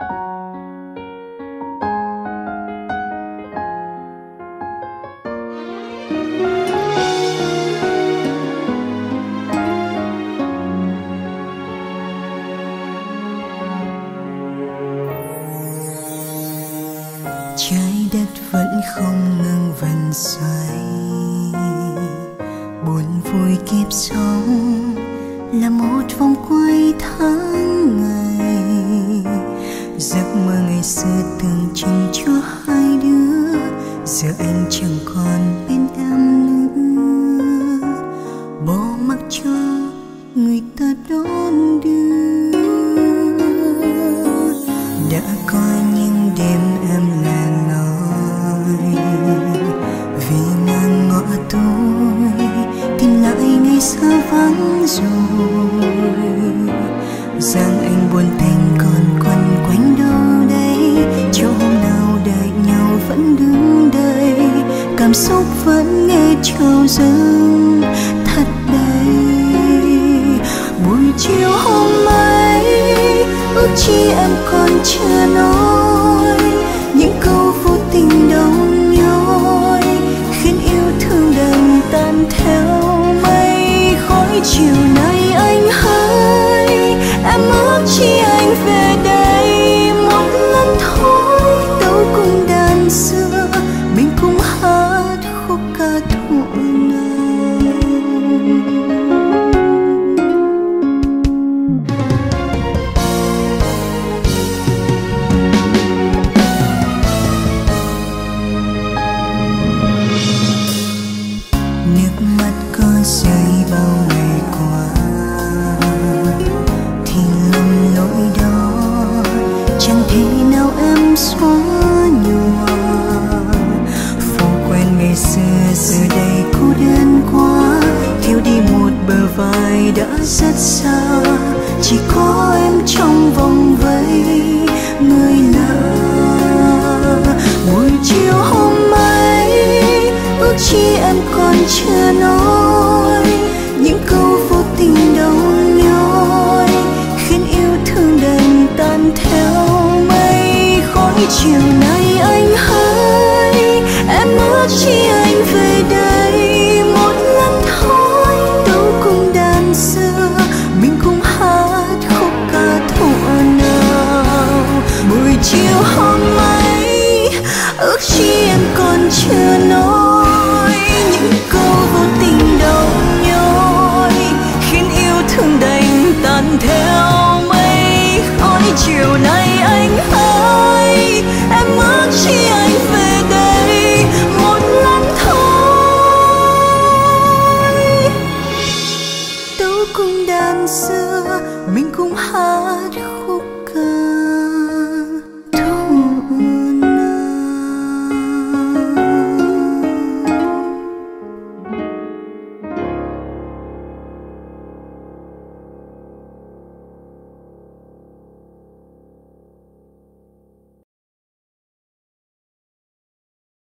Trái đất vẫn không ngừng vần xoay, buồn vui kiếp sống là một vòng quay tháng ngày. Giấc mơ ngày xưa tưởng chừng cho hai đứa, giờ anh chẳng còn bên em nữa. Bỏ mặc cho người ta đón đưa, đã coi những đêm em là nói vì ngang ngõ tôi tìm lại ngày xa vắng rồi. Rằng anh buồn tình còn quanh quanh đâu đây, chỗ hôm nào đợi nhau vẫn đứng đây, cảm xúc vẫn nghe trào dâng thật đầy. Buổi chiều hôm ấy ước chi em còn chưa nói những câu vô tình đau nhói, khiến yêu thương đành tan theo mây khói. Chiều nay anh hỡi em ước chi anh về đây một lần thôi, tấu cùng đàn xưa mình cùng hát khúc ca thuở nào. Nước mắt có rơi bao ngày qua thì lầm lỗi đó chẳng thể nào em xóa nhòa. Phố quen ngày xưa giờ đây cô đơn quá, thiếu đi một bờ vai đã rất xa, chỉ có em trong vòng vây người lạ. Buổi chiều hôm ấy ước chi em còn chưa nói những câu vô tình đau nhói, khiến yêu thương đành tan theo mây khói. Chiều nay anh hỡi em ước chi anh về đây một lần thôi, tấu cùng đàn xưa mình cùng hát khúc ca thuở nào. Buổi chiều hôm ấy ước chi em còn chưa nói những câu vô tình đau nhói, khiến yêu thương đành tan theo mây khói. Chiều nay anh hỡi em ước chi anh về đây một lần thôi, tấu cùng đàn xưa mình cùng hát